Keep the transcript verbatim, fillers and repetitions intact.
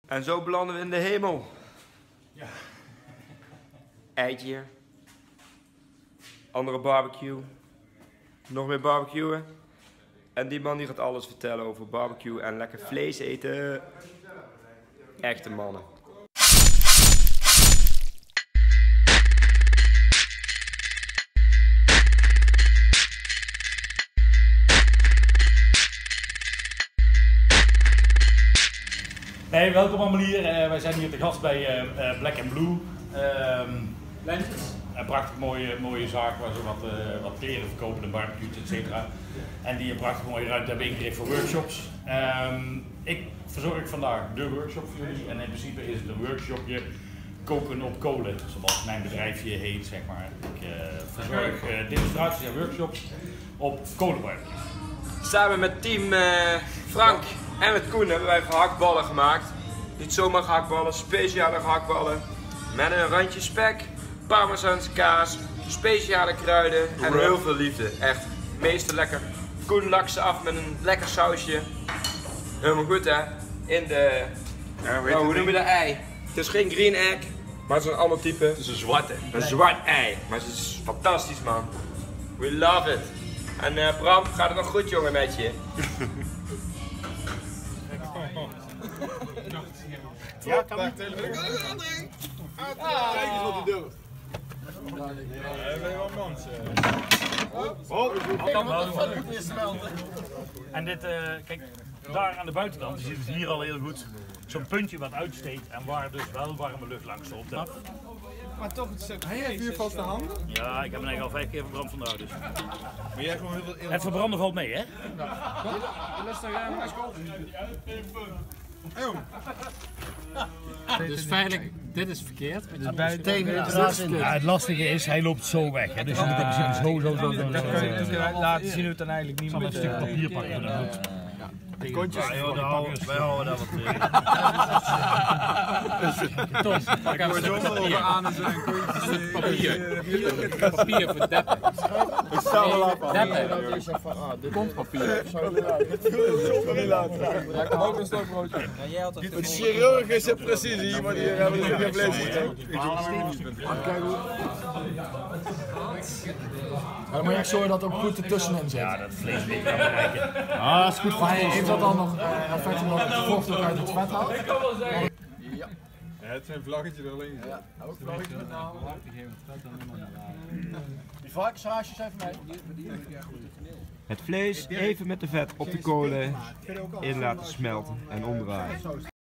En zo belanden we in de hemel. Ja. Eitje. Andere barbecue. Nog meer barbecuen. En die man die gaat alles vertellen over barbecue en lekker vlees eten. Echte mannen. Hey, welkom allemaal hier. Uh, wij zijn hier te gast bij uh, uh, Black and Blue. Um, een prachtig mooie, mooie zaak waar ze wat, uh, wat kleren verkopen, de barbecues, et cetera. En die een prachtig mooie ruimte hebben ingericht voor workshops. Um, ik verzorg vandaag de workshop voor jullie en in principe is het een workshopje koken op kolen, zoals mijn bedrijfje heet, zeg maar. Ik uh, verzorg uh, demonstraties en workshops op kolenbarbecues. Samen met team uh, Frank en met Koen hebben wij gehaktballen gemaakt. Niet zomaar gehaktballen, speciale gehaktballen. Met een randje spek, parmezaanse kaas, speciale kruiden en heel veel liefde. Echt, meeste lekker. Koen lakt ze af met een lekker sausje. Helemaal goed hè. In de, ja, weet oh, hoe noem je dat ei? Het is geen green egg, maar het is een ander type. Het is een zwarte. Een zwart ei. Maar het is fantastisch man. We love it. En uh, Bram, gaat het nog goed jongen met je? Ja, kan niet. Kijk eens wat hij doet. Ja, ben je wel mans. En dit, uh, kijk, daar aan de buitenkant, je ziet het hier al heel goed, zo'n puntje wat uitsteekt en waar dus wel warme lucht langs loopt. Maar toch, het is hij heeft vuurvaste handen? Ja, ik heb hem eigenlijk al vijf keer verbrand vandaag dus. Maar jij gewoon heel veel... Het verbranden valt mee, hè? Dus feitelijk, dit is verkeerd. Dus bij tegen ja, het lastige is, hij loopt zo weg. Hè? Dus je moet hem zo, zo, zo, zo. Dat kun je natuurlijk laten zien hoe het dan eigenlijk niet moet. moet. Een stuk papier pakken. Dat moet. Kontjes. Ja, joh, houden, wij houden daar wat tegen. Tom, pak even zo over aan en zijn kontjes. papier. Papier voor deppen. Ik sta wel af. Deppen. Kontpapier. Ook een stokbroodje. De chirurg is op precisie, maar die hebben er geen vlees in. Dan moet je echt zorgen dat er ook goed ertussenin zit. Ja, dat vlees weet je aan bereiken. Ah, dat is goed. Maar heeft dat dan nog uh, effect omdat het vocht ook uit het vet haalt? Ja, het zijn vlaggetje er links. Ja, ook vlaggetje met name. Die varkenshaasjes even mee. Het vlees even met de vet op de kolen in laten smelten en omdraaien.